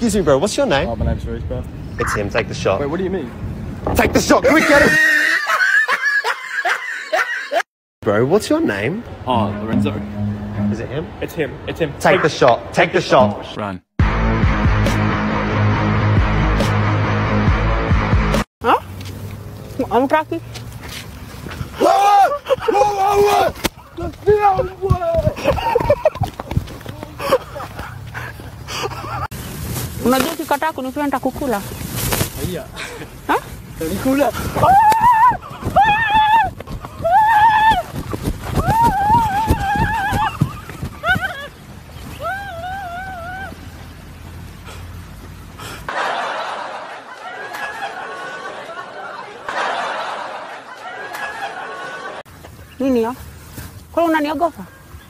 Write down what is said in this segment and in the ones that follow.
Excuse me, bro. What's your name? Oh, my name's Reese, bro. It's him. Take the shot. Wait, what do you mean? Take the shot. Quick, get him. Bro, what's your name? Oh, Lorenzo. Is it him? It's him. It's him. Take the shot. Take the shot. Run. Hả? Ông Roxie. Unajua kikataa kunipenda kukula. Iya. Ha? Kunikula. Nini ya? Kwa unaniogopa?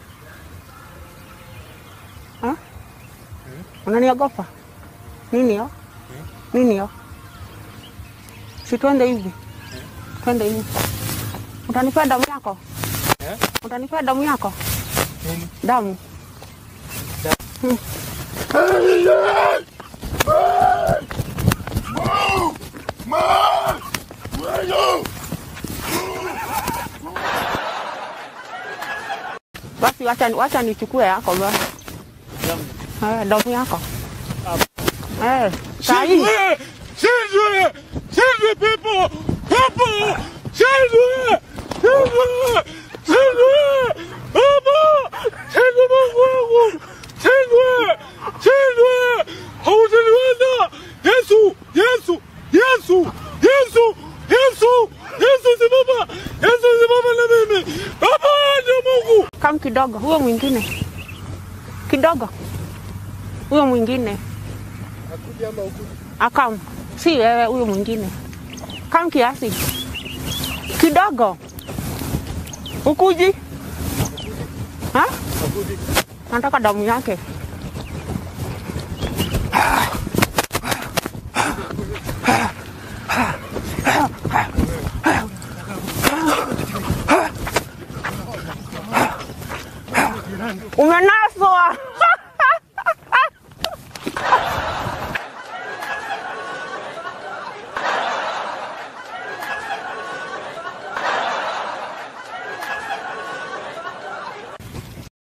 Ha? Unaniogopa? Nini ya? Nini ya? Si twende hivi. Twende hivi. Utanipea damu yako? Utanipea damu yako? Damu. Basi wacha nichukue yako basi. Damu yako. Sahi. Children, people! People! Children! Children! Children! Papa! Children! Children! Children! Haujalweza! Yesu! Yesu! Yesu! Yesu! Yesu! Yesu simama! Yesu simama na mimi! Baba ni Mungu! Kam kidogo, huyo mwingine. Kidogo. Huyo mwingine. Akuja ama ukuja? Akam. Si wewe huyo mwingine. Kam kiasi. Kidogo. Ukuji? Ha? Akuji. Nataka damu yake.